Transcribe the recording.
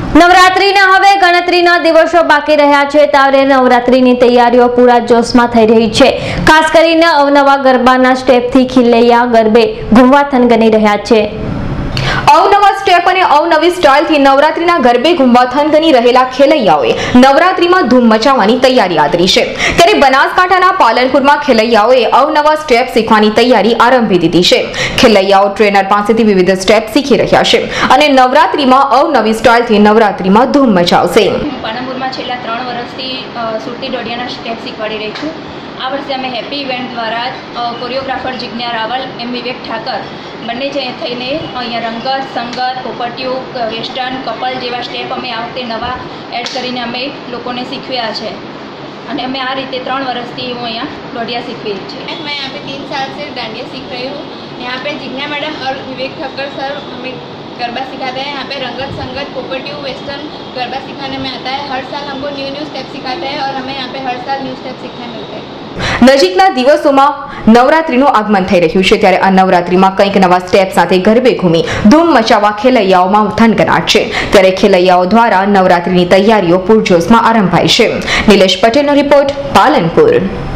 નવરાત્રીના હવે ગણતરીના દિવસો બાકી રહ્યા છે ત્યારે નવરાત્રીની તૈયારીઓ પૂરા જોશમાં થઈ રહી છે। ખાસ કરીને અવનવા ગરબાના સ્ટેપથી ખિલૈયા ગરબે ઘૂમવા થનગની રહ્યા છે। અવનવા સ્ટેપ અને અવનવી સ્ટાઇલથી નવરાત્રીના ગરબે ઘૂમવા થનગની રહેલા ખેલૈયાઓએ નવરાત્રીમાં ધૂમ મચાવવાની તૈયારી આદરી છે। ત્યારે બનાસકાંઠાના પાલનપુરમાં ખેલૈયાઓએ અવનવા સ્ટેપ શીખવાની તૈયારી આરંભી દીધી છે। ખેલૈયાઓ ટ્રેનર પાસેથી વિવિધ સ્ટેપ શીખી રહ્યા છે અને નવરાત્રીમાં અવનવી સ્ટાઇલથી નવરાત્રીમાં ધૂમ મચાવશે। પાલનપુરમાં છેલ્લા 3 વર્ષથી સુરતી દોડિયાના સ્ટેપ શીખવાડી રહી છું। આ વર્ષે અમે હેપી ઇવેન્ટ દ્વારા કોરિયોગ્રાફર જિજ્ઞા રાવલ એમ વિવેક ઠાકર બંને થઈને અહીંયા રંગત, સંગત, પોપટિયું, વેસ્ટર્ન, કપલ જેવા સ્ટેપ અમે આ વખતે નવા એડ કરીને અમે લોકોને શીખવ્યા છે અને અમે આ રીતે 3 વર્ષથી હું અહીંયા દોડિયા सीखी है। मैं यहाँ पे 3 साल से डांडिया सीख रही हूँ। यहाँ पे जिज्ञा मैडम और विवेक ठक्कर सर हमें गरबा सिखाते हैं। यहाँ पे रंगत, संगत, पोपटिયું, वेस्टर्न गरबा सिखाने में आता है। हर साल हमको न्यू स्टेप सिखाते हैं और हमें यहाँ पे हर साल न्यू स्टेप सीखने मिलते हैं। નજીકના દિવસોમાં નવરાત્રીનું આગમન થઈ રહ્યું છે ત્યારે આ નવરાત્રીમાં કંઈક નવા સ્ટેપ સાથે ગરબે ઘૂમી ધૂમ મચાવવા ખેલૈયાઓમાં થનગનાટ છે। ત્યારે ખેલૈયાઓ દ્વારા નવરાત્રીની તૈયારીઓ પૂરજોશમાં આરંભાઈ છે। નિલેશ પટેલનો રિપોર્ટ, પાલનપુર।